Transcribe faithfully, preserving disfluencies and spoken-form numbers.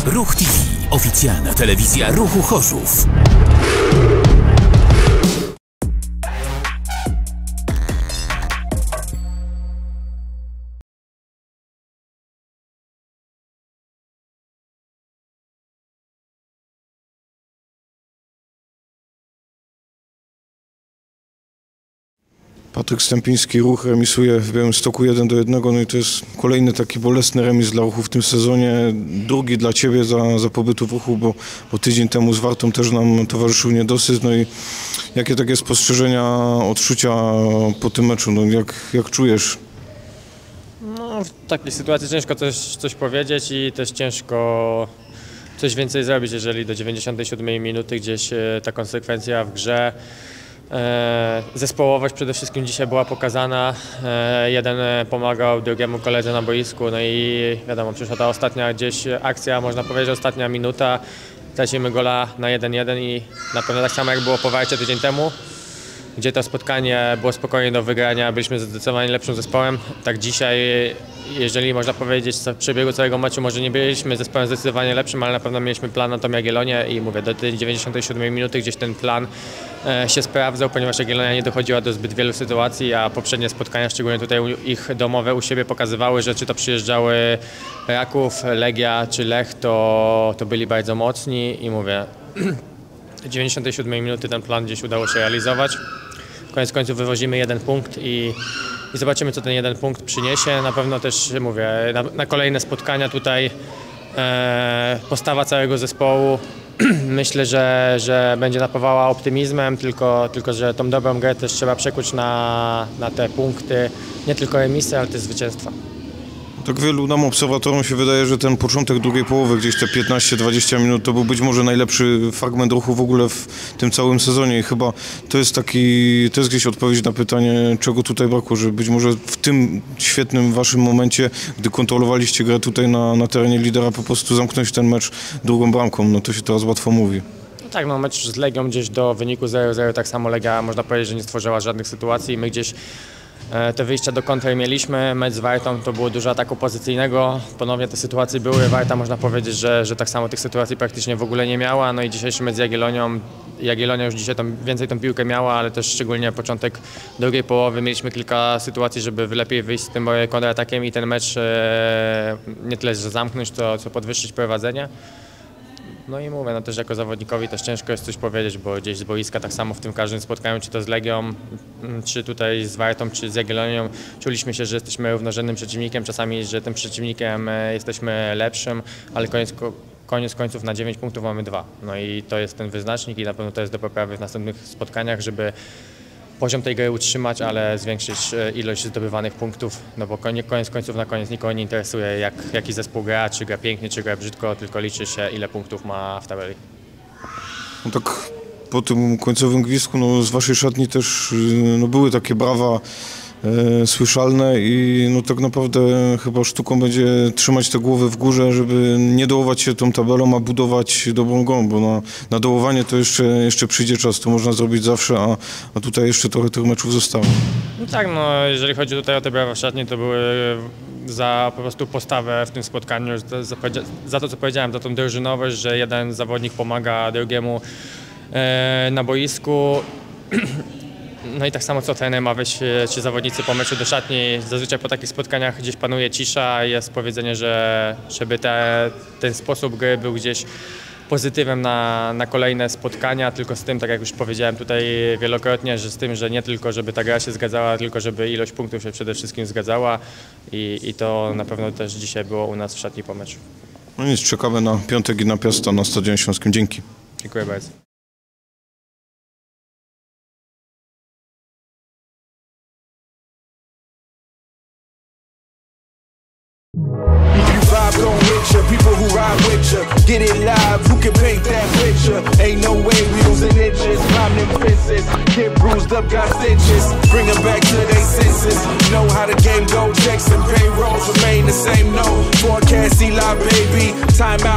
Ruch T V. Oficjalna telewizja Ruchu Chorzów. Patryk Stępiński, Ruch remisuje w Białymstoku jeden do jednego, no i to jest kolejny taki bolesny remis dla Ruchu w tym sezonie. Drugi dla Ciebie za, za pobytu w Ruchu, bo, bo tydzień temu z Wartą też nam towarzyszył niedosyt. No i jakie takie spostrzeżenia, odczucia po tym meczu, no jak, jak czujesz? No, w takiej sytuacji ciężko coś, coś powiedzieć i też ciężko coś więcej zrobić, jeżeli do dziewięćdziesiątej siódmej minuty gdzieś ta konsekwencja w grze. Zespołowość przede wszystkim dzisiaj była pokazana, jeden pomagał drugiemu koledze na boisku, no i wiadomo, przyszła ta ostatnia gdzieś akcja, można powiedzieć ostatnia minuta, tracimy gola na jeden jeden i na pewno tak samo jak było po Warcie tydzień temu, gdzie to spotkanie było spokojnie do wygrania, byliśmy zdecydowanie lepszym zespołem, tak dzisiaj, jeżeli można powiedzieć w przebiegu całego meczu, może nie byliśmy zespołem zdecydowanie lepszym, ale na pewno mieliśmy plan na tą Jagiellonię i mówię, do tej dziewięćdziesiątej siódmej minuty gdzieś ten plan e, się sprawdzał, ponieważ Jagiellonia nie dochodziła do zbyt wielu sytuacji, a poprzednie spotkania, szczególnie tutaj ich domowe u siebie pokazywały, że czy to przyjeżdżały Raków, Legia czy Lech, to, to byli bardzo mocni i mówię, do dziewięćdziesiątej siódmej minuty ten plan gdzieś udało się realizować. Koniec końców wywozimy jeden punkt i, i zobaczymy, co ten jeden punkt przyniesie. Na pewno też, mówię, na, na kolejne spotkania tutaj e, postawa całego zespołu myślę, że, że będzie napawała optymizmem, tylko, tylko że tą dobrą grę też trzeba przekuć na, na te punkty, nie tylko remisy, ale też zwycięstwa. Tak wielu nam obserwatorom się wydaje, że ten początek drugiej połowy, gdzieś te piętnaście dwadzieścia minut, to był być może najlepszy fragment Ruchu w ogóle w tym całym sezonie i chyba to jest taki, to jest gdzieś odpowiedź na pytanie, czego tutaj brakło, że być może w tym świetnym waszym momencie, gdy kontrolowaliście grę tutaj na, na terenie lidera, po prostu zamknąć ten mecz drugą bramką, no to się teraz łatwo mówi. No tak, no mecz z Legią gdzieś do wyniku zero zero, tak samo Legia, można powiedzieć, że nie stworzyła żadnych sytuacji, my gdzieś te wyjścia do kontry mieliśmy, mecz z Wartą to było dużo ataku pozycyjnego, ponownie te sytuacje były, Warta można powiedzieć, że, że tak samo tych sytuacji praktycznie w ogóle nie miała, no i dzisiejszy mecz z Jagiellonią, Jagiellonia już dzisiaj tam więcej tą piłkę miała, ale też szczególnie początek drugiej połowy mieliśmy kilka sytuacji, żeby lepiej wyjść z tym kontratakiem i ten mecz e, nie tyle, że zamknąć, to co podwyższyć prowadzenie. No i mówię, no też jako zawodnikowi też ciężko jest coś powiedzieć, bo gdzieś z boiska tak samo w tym każdym spotkaniu, czy to z Legią, czy tutaj z Wartą, czy z Jagiellonią, czuliśmy się, że jesteśmy równorzędnym przeciwnikiem, czasami, że tym przeciwnikiem jesteśmy lepszym, ale koniec, koniec końców na dziewięć punktów mamy dwa. No i to jest ten wyznacznik i na pewno to jest do poprawy w następnych spotkaniach, żeby poziom tej gry utrzymać, ale zwiększyć ilość zdobywanych punktów, no bo koniec końców na koniec nikogo nie interesuje, jak, jaki zespół gra, czy gra pięknie, czy gra brzydko, tylko liczy się, ile punktów ma w tabeli. No tak po tym końcowym gwizdku, no z waszej szatni też no, były takie brawa e, słyszalne i no tak naprawdę chyba sztuką będzie trzymać te głowy w górze, żeby nie dołować się tą tabelą, a budować dobrą grą, bo na, na dołowanie to jeszcze, jeszcze przyjdzie czas, to można zrobić zawsze, a, a tutaj jeszcze trochę tych meczów zostało. No tak, no jeżeli chodzi tutaj o te brawa w szatni, to były za po prostu postawę w tym spotkaniu, za, za, za to, co powiedziałem, za tą drużynowość, że jeden zawodnik pomaga drugiemu e, na boisku. No i tak samo co trener ma wejść, ci zawodnicy po meczu do szatni. Zazwyczaj po takich spotkaniach gdzieś panuje cisza, jest powiedzenie, że żeby te, ten sposób gry był gdzieś pozytywem na, na kolejne spotkania, tylko z tym, tak jak już powiedziałem tutaj wielokrotnie, że z tym, że nie tylko żeby ta gra się zgadzała, tylko żeby ilość punktów się przede wszystkim zgadzała i, i to na pewno też dzisiaj było u nas w szatni po meczu. No nic, czekamy na piątek i na Piasta na Stadionie Śląskim. Dzięki. Dziękuję bardzo. Gon' hit ya, people who ride with ya. Get it live, who can paint that picture? Ain't no way we losing inches, climb them fences. Get bruised up, got stitches. Bring them back to their senses. Know how the game go, checks and payrolls remain the same. No forecast, Eli, baby. Time out.